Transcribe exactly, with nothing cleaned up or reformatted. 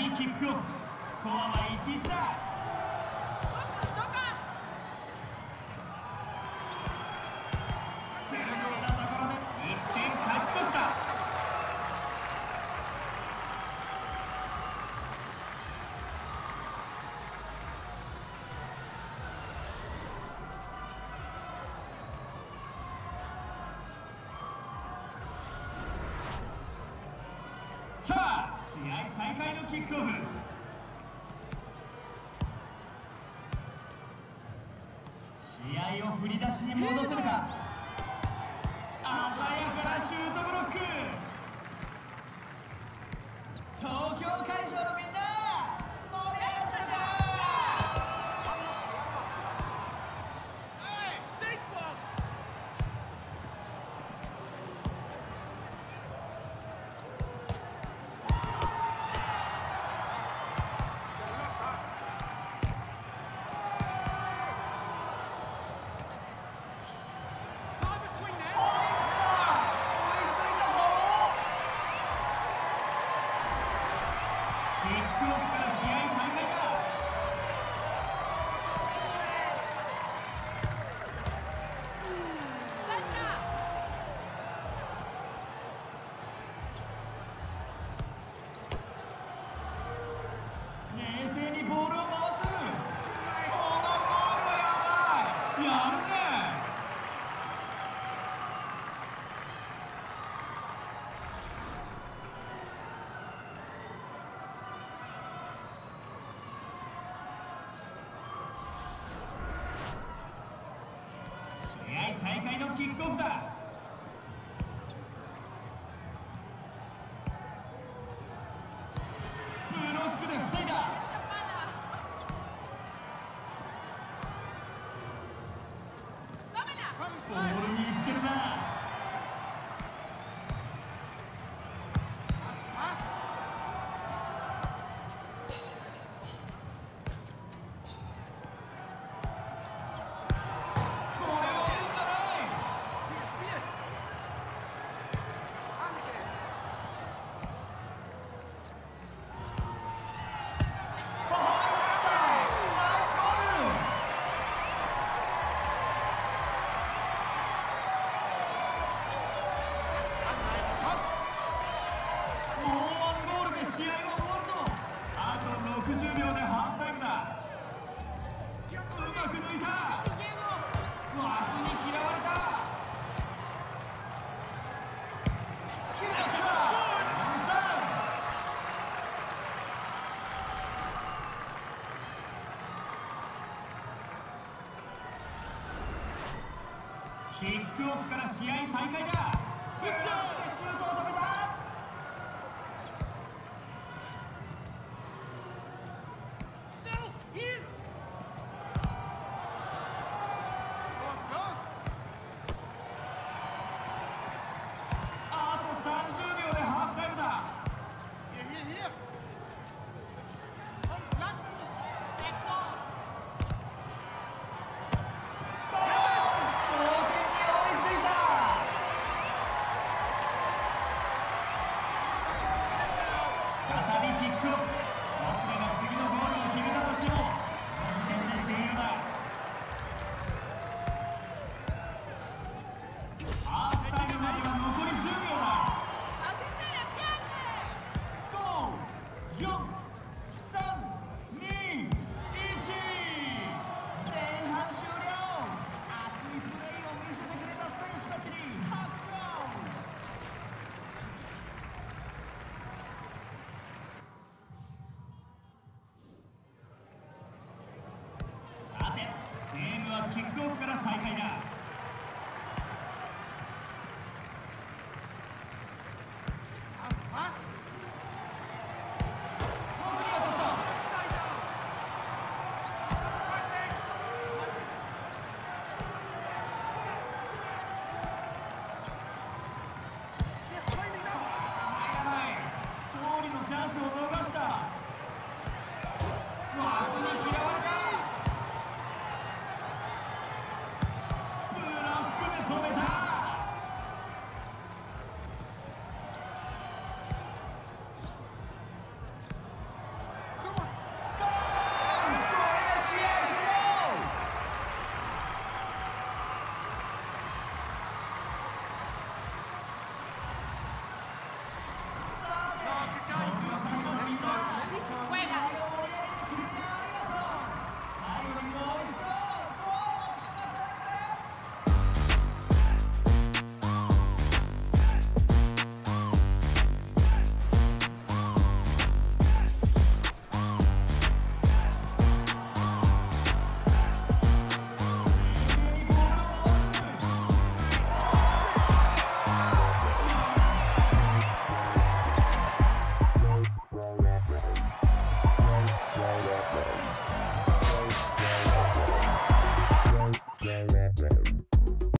びキックオフ。スコアはいちたいいちだ。鋭いなところでいってん勝ち越した。さあ試合再開のキックオフ。試合を振り出しに戻せるか。鮮やかなシュートブロック。東京会場のみんな盛り上がってるか。キックオフから試合再開だ。冷静にボールを回す。このゴールはやばい。やるね。試合再開のキックオフだ。ブロックで防いだ。ボールにいってるな。ろくじゅうびょうでハーフタイムだ。うまく抜いた。枠に嫌われた。決まった。キックオフから試合再開だ。ブロックでシュートを止めた。さんじゅうびょうでハーフタイムだ。同点に追いついた。再びキックオフ。どちらが次のゴールを決めたとしてもこの時点で終了だ。ハーフタイムまでは残りじゅうびょうだ。よん、さん、に、いち。前半終了。熱いプレーを見せてくれた選手たちに拍手。さてゲームはキックオフから再開だ。パスチャンスを逃した。枠に嫌われた。ブロックで止めた。